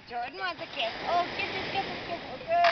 Jordan wants a kiss. Oh, kisses, kisses, kisses. Okay.